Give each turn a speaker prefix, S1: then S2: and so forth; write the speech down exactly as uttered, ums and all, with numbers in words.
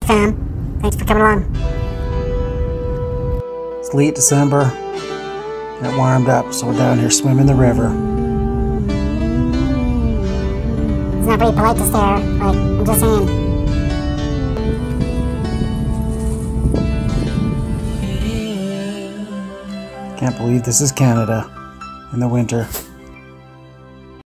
S1: fam. Thanks for coming along.
S2: It's late December. Got warmed up, so we're down here swimming the river.
S1: It's not very polite to stare. Like, I'm just saying.
S2: Can't believe this is Canada in the winter.